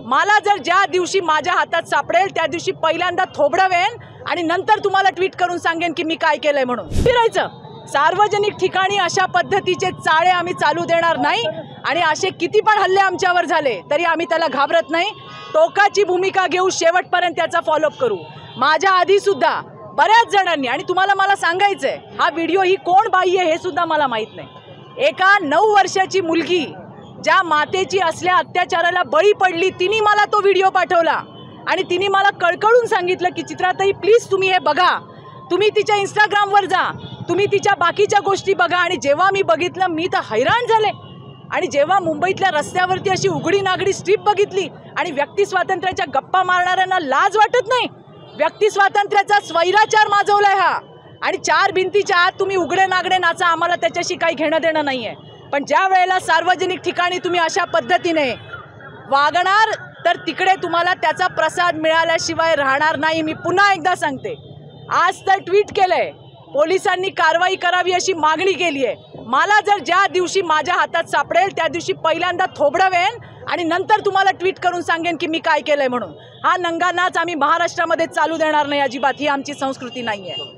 मला जर ज्या दिवशी माझ्या हातात सापडेल त्या दिवशी पहिल्यांदा थोबडवेन आणि नंतर तुम्हाला ट्वीट करून सांगेन की मी काय केलंय म्हणून। फिरायचं सार्वजनिक ठिकाणी अशा पद्धतीचे चाळे आम्ही चालू देणार नाही आणि असे किती पण हल्ले आमच्यावर झाले तरी आम्ही त्याला घाबरत नाही। टोकाची भूमिका घेऊ, शेवटपर्यंत त्याचा फॉलोअप करू। माझ्या आधी सुद्धा बऱ्याच जणांनी, आणि तुम्हाला मला सांगायचंय हा व्हिडिओ ही कोण बाई आहे हे सुद्धा मला माहित नाही। एका 9 वर्षाची मुलगी ज्या मातेची असल्या अत्याचाराला बळी पडली तिने मला तो व्हिडिओ पाठवला आणि तिने मला कळकळून सांगितलं की चित्राताई प्लीज तुम्ही हे बघा, तुम्ही तिच्या इंस्टाग्रामवर जा, तुम्ही तिच्या बाकीच्या गोष्टी बघा। आणि जेव्हा मी बघितलं मी तर हैराण झाले। आणि जेव्हा मुंबईतल्या रस्त्यावरती अशी उघडी नागडी स्ट्रीप बघितली आणि व्यक्ती स्वातंत्र्याच्या गप्पा मारणाऱ्यांना लाज वाटत नाही, व्यक्ती स्वातंत्र्याचा स्वैराचार माजवलाय हा। आणि 4 भिंतीच्या आत तुम्ही उघडे नागडे नाचा, आम्हाला त्याच्याशी काही घेणं देणं नाहीये। पण ज्या वेळेला सार्वजनिक ठिकाणी तुम्ही अशा पद्धतीने वागणार तर तिकडे तुम्हाला त्याचा प्रसाद मिळाल्याशिवाय राहणार नाही। मी पुन्हा एकदा सांगते, आज तर ट्विट केलंय, पोलिसांनी कारवाई करावी अशी मागणी केली आहे। मला जर ज्या दिवशी माझ्या हातात सापडेल त्या दिवशी पहिल्यांदा थोबडवेन आणि नंतर तुम्हाला ट्विट करून सांगेन की मी काय केलंय म्हणून। हा नंगा नाच आम्ही महाराष्ट्रामध्ये चालू देणार नाही अजिबात, ही आमची संस्कृती नाहीये।